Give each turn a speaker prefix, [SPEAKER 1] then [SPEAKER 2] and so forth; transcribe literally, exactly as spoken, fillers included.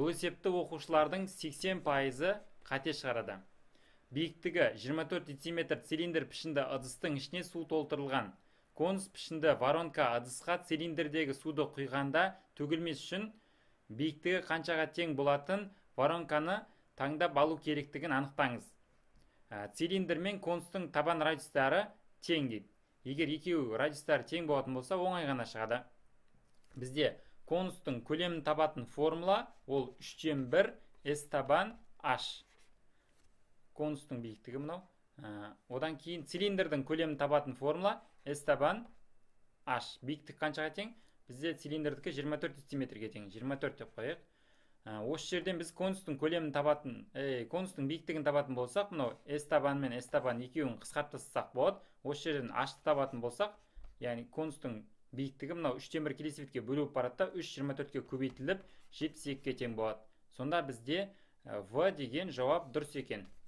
[SPEAKER 1] Бұл есепті оқушылардың сексен пайызы қате шығарады. Биіктігі жиырма төрт дециметр цилиндр пішінді ыдыстың ішіне су толтырылған. Конус пішінді воронка ыдысқа цилиндрдегі суды құйғанда төгілмес үшін биіктігі қаншаға тең болатын воронканы таңдап алу керектігін анықтаңыз. Цилиндр мен конустың табан радиустары тең дейді. Егер екеуі радиустары тең болатын болса, оңай ғана шығады. Бізде конустың көлемін табатын формула ол үштен бір S табан H. Конустың биіктігі мынау. Одан кейін цилиндрдің көлемін табатын формула S табан H. Биіктік қаншаға тең? Бізде цилиндрдікі жиырма төрт дециметрге тең. жиырма төрт деп қояйық. Осы жерден біз конустың көлемін табатын, конустың биіктігін табатын болсақ, мынау S табан мен S табан екеуін қысқартып тастасақ болады. Осы жерден H-ты табатын болсақ, яғни конустың биіктігі мынау үштен бір келесі бетке бөлініп барады, үш жиырма төртке көбейтіліп жетпіс екіге тең болады. Сонда бізде В деген жауап дұрыс екен.